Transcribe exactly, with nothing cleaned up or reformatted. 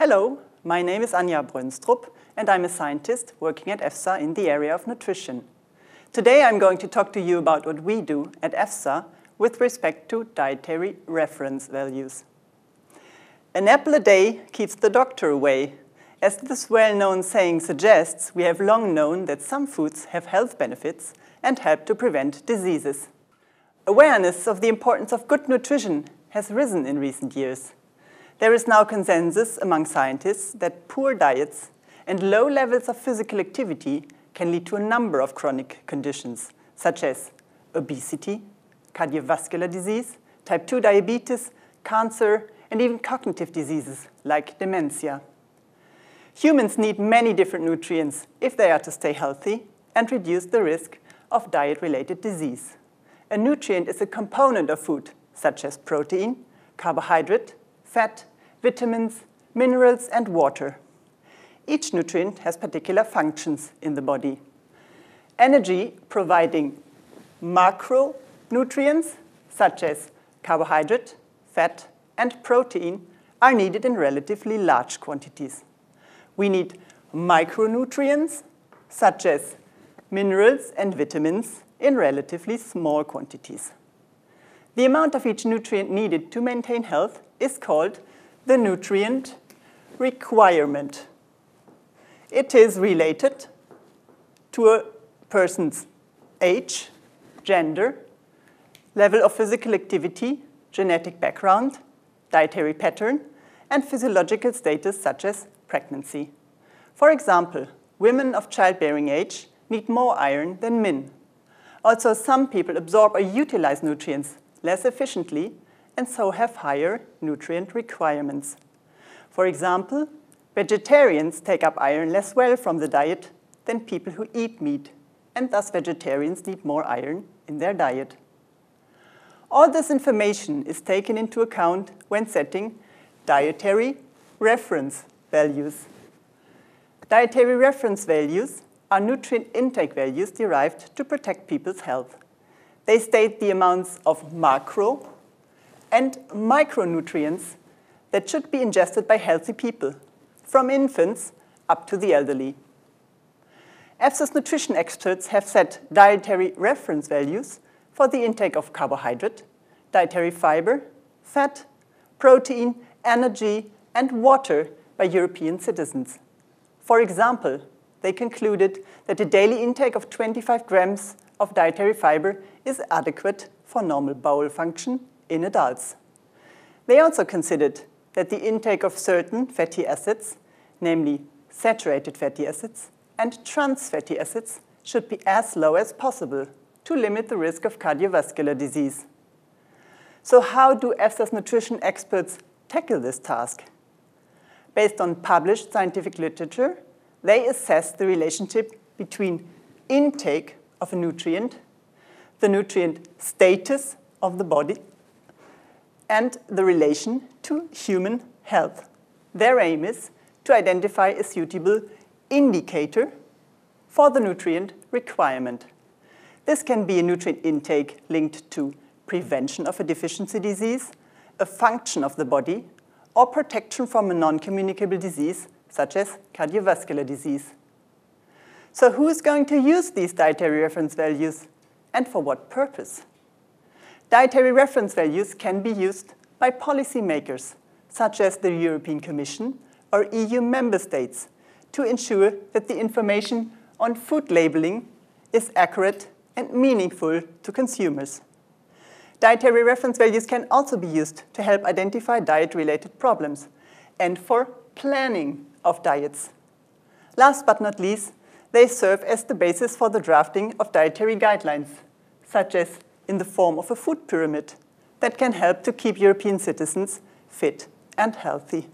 Hello, my name is Anja Brönstrup, and I'm a scientist working at EFSA in the area of nutrition. Today I'm going to talk to you about what we do at EFSA with respect to dietary reference values. An apple a day keeps the doctor away. As this well-known saying suggests, we have long known that some foods have health benefits and help to prevent diseases. Awareness of the importance of good nutrition has risen in recent years. There is now consensus among scientists that poor diets and low levels of physical activity can lead to a number of chronic conditions, such as obesity, cardiovascular disease, type two diabetes, cancer, and even cognitive diseases like dementia. Humans need many different nutrients if they are to stay healthy and reduce the risk of diet-related disease. A nutrient is a component of food, such as protein, carbohydrate, fat, vitamins, minerals, and water. Each nutrient has particular functions in the body. Energy providing macronutrients, such as carbohydrate, fat, and protein, are needed in relatively large quantities. We need micronutrients, such as minerals and vitamins, in relatively small quantities. The amount of each nutrient needed to maintain health is called the nutrient requirement. It is related to a person's age, gender, level of physical activity, genetic background, dietary pattern, and physiological status such as pregnancy. For example, women of childbearing age need more iron than men. Also, some people absorb or utilize nutrients less efficiently and so have higher nutrient requirements. For example, vegetarians take up iron less well from the diet than people who eat meat, and thus vegetarians need more iron in their diet. All this information is taken into account when setting dietary reference values. Dietary reference values are nutrient intake values derived to protect people's health. They state the amounts of macro and micronutrients that should be ingested by healthy people, from infants up to the elderly. EFSA's nutrition experts have set dietary reference values for the intake of carbohydrate, dietary fiber, fat, protein, energy, and water by European citizens. For example, they concluded that a daily intake of twenty-five grams of dietary fiber is adequate for normal bowel function in adults. They also considered that the intake of certain fatty acids, namely saturated fatty acids and trans fatty acids, should be as low as possible to limit the risk of cardiovascular disease. So how do EFSA's nutrition experts tackle this task? Based on published scientific literature, they assess the relationship between intake of a nutrient, the nutrient status of the body, and the relation to human health. Their aim is to identify a suitable indicator for the nutrient requirement. This can be a nutrient intake linked to prevention of a deficiency disease, a function of the body, or protection from a non-communicable disease such as cardiovascular disease. So who is going to use these dietary reference values and for what purpose? Dietary reference values can be used by policymakers, such as the European Commission or E U member states, to ensure that the information on food labeling is accurate and meaningful to consumers. Dietary reference values can also be used to help identify diet-related problems and for planning of diets. Last but not least, they serve as the basis for the drafting of dietary guidelines, such as in the form of a food pyramid that can help to keep European citizens fit and healthy.